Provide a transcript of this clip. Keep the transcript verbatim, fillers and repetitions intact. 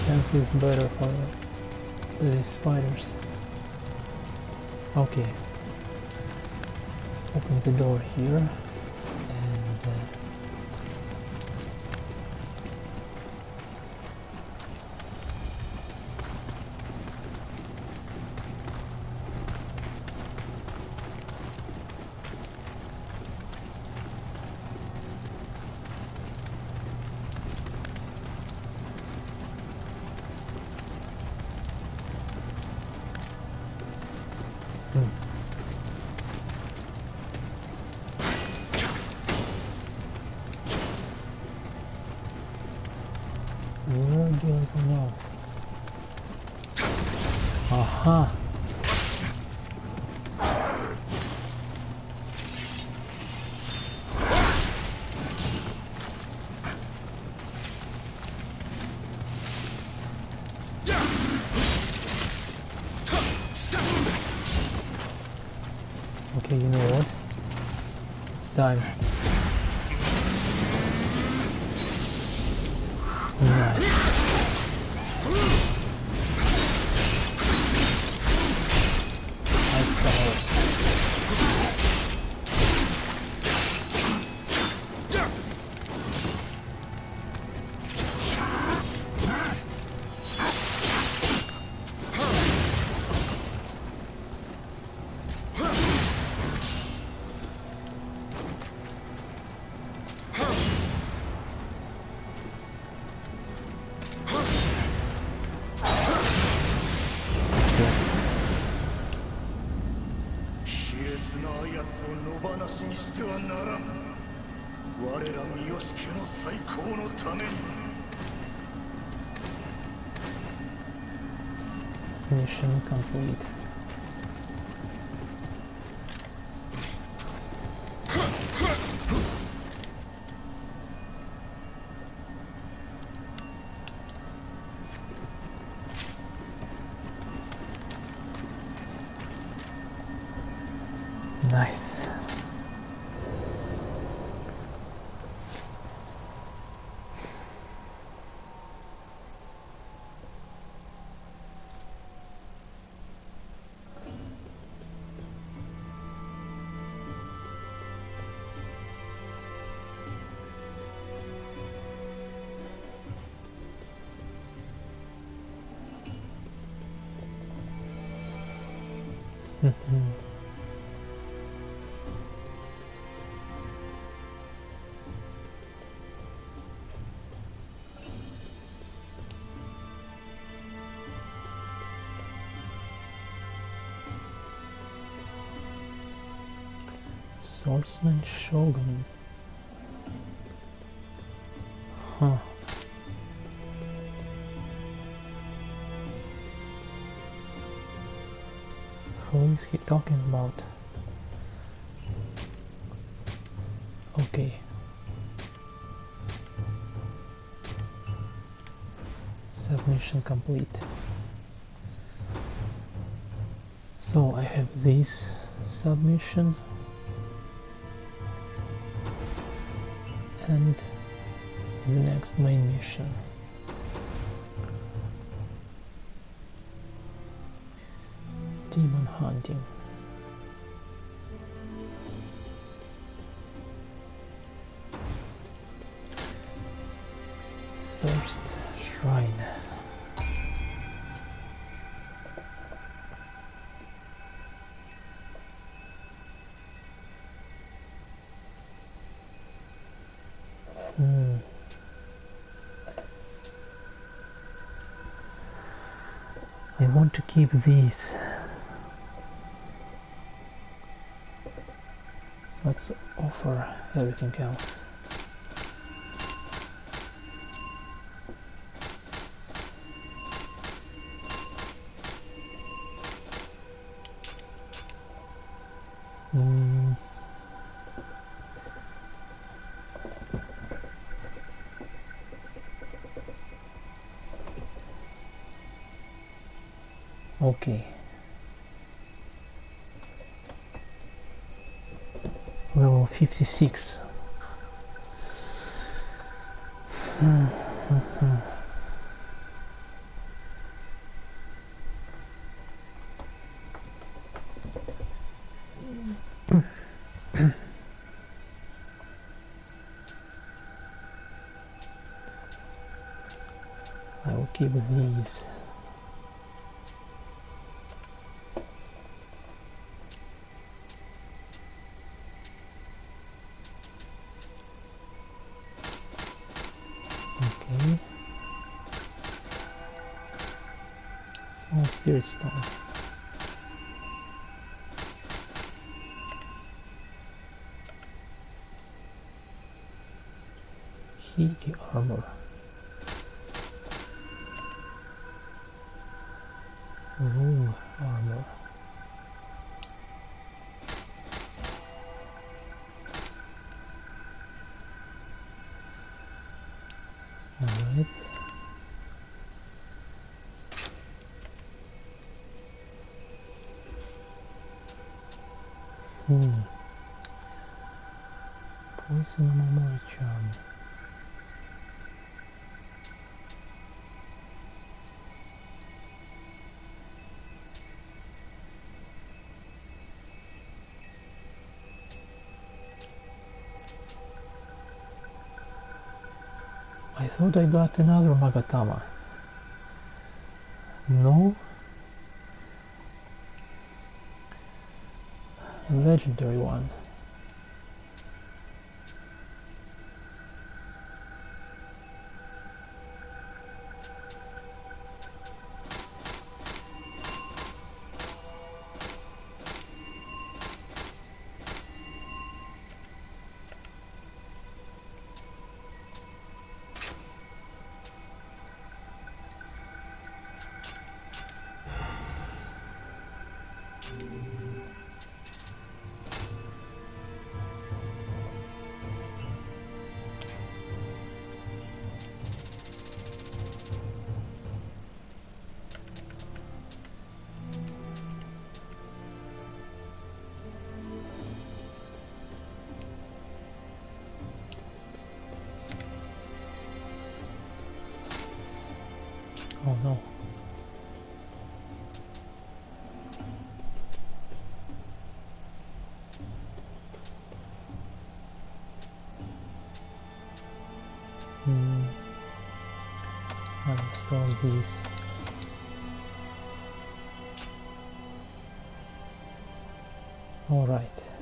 Defense is better for these spiders. Okay. Open the door here and uh, where do I go now? Aha! Okay, you know what? It's time. Nice. Ice powers. Mission complete. Nice. Swordsman Shogun. Huh. Who is he talking about? Okay. Submission complete. So I have this submission and the next main mission. Demon hunting. First shrine. Hmm. I want to keep these. Let's offer everything else. Mm. Okay. Level fifty-six. keep these. Okay. Small spirit stone. Heat armor. Room armor. Alright. Hmm. Poison memory charm. I thought I got another Magatama. No? A legendary one. Oh no. Hmm. I'll install these. All right.